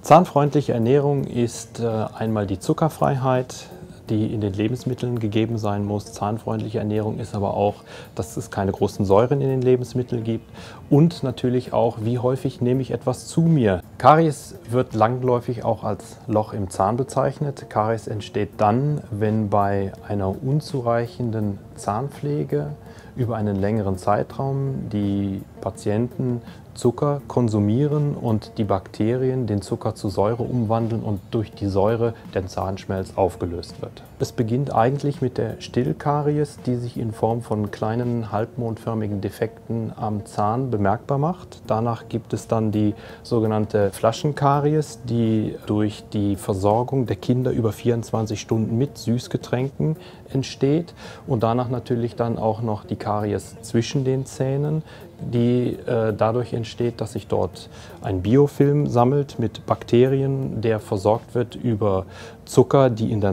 Zahnfreundliche Ernährung ist einmal die Zuckerfreiheit, die in den Lebensmitteln gegeben sein muss. Zahnfreundliche Ernährung ist aber auch, dass es keine großen Säuren in den Lebensmitteln gibt und natürlich auch, wie häufig nehme ich etwas zu mir. Karies wird langläufig auch als Loch im Zahn bezeichnet. Karies entsteht dann, wenn bei einer unzureichenden Zahnpflege über einen längeren Zeitraum die Patienten Zucker konsumieren und die Bakterien den Zucker zu Säure umwandeln und durch die Säure der Zahnschmelz aufgelöst wird. Es beginnt eigentlich mit der Stillkaries, die sich in Form von kleinen halbmondförmigen Defekten am Zahn bemerkbar macht. Danach gibt es dann die sogenannte Flaschenkaries, die durch die Versorgung der Kinder über 24 Stunden mit Süßgetränken entsteht, und danach natürlich dann auch noch die Karies zwischen den Zähnen, die dadurch entsteht, dass sich dort ein Biofilm sammelt mit Bakterien, der versorgt wird über Zucker, der in der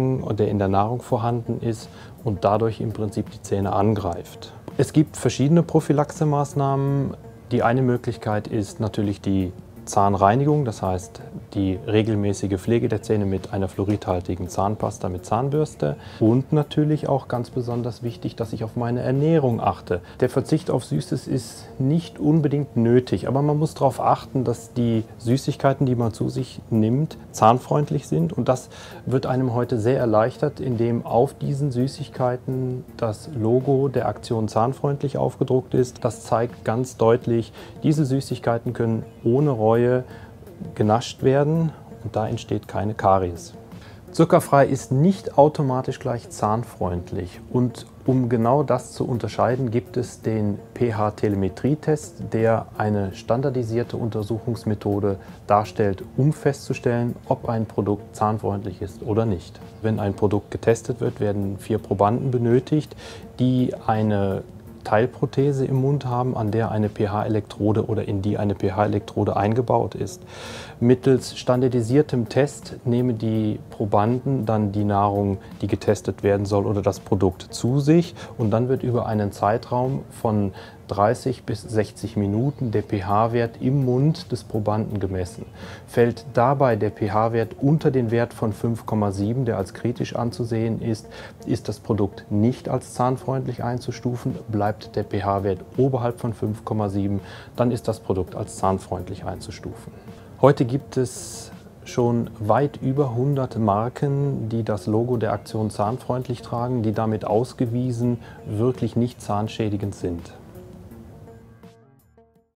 Nahrung vorhanden ist und dadurch im Prinzip die Zähne angreift. Es gibt verschiedene Prophylaxemaßnahmen. Die eine Möglichkeit ist natürlich die Zahnreinigung, das heißt die regelmäßige Pflege der Zähne mit einer fluoridhaltigen Zahnpasta mit Zahnbürste, und natürlich auch ganz besonders wichtig, dass ich auf meine Ernährung achte. Der Verzicht auf Süßes ist nicht unbedingt nötig, aber man muss darauf achten, dass die Süßigkeiten, die man zu sich nimmt, zahnfreundlich sind, und das wird einem heute sehr erleichtert, indem auf diesen Süßigkeiten das Logo der Aktion zahnfreundlich aufgedruckt ist. Das zeigt ganz deutlich, diese Süßigkeiten können ohne Reue genascht werden und da entsteht keine Karies. Zuckerfrei ist nicht automatisch gleich zahnfreundlich, und um genau das zu unterscheiden, gibt es den pH-Telemetrie-Test, der eine standardisierte Untersuchungsmethode darstellt, um festzustellen, ob ein Produkt zahnfreundlich ist oder nicht. Wenn ein Produkt getestet wird, werden 4 Probanden benötigt, die eine Teilprothese im Mund haben, an der eine pH-Elektrode oder in die eine pH-Elektrode eingebaut ist. Mittels standardisiertem Test nehmen die Probanden dann die Nahrung, die getestet werden soll, oder das Produkt zu sich, und dann wird über einen Zeitraum von 30 bis 60 Minuten der pH-Wert im Mund des Probanden gemessen. Fällt dabei der pH-Wert unter den Wert von 5,7, der als kritisch anzusehen ist, ist das Produkt nicht als zahnfreundlich einzustufen. Bleibt der pH-Wert oberhalb von 5,7, dann ist das Produkt als zahnfreundlich einzustufen. Heute gibt es schon weit über 100 Marken, die das Logo der Aktion zahnfreundlich tragen, die damit ausgewiesen wirklich nicht zahnschädigend sind.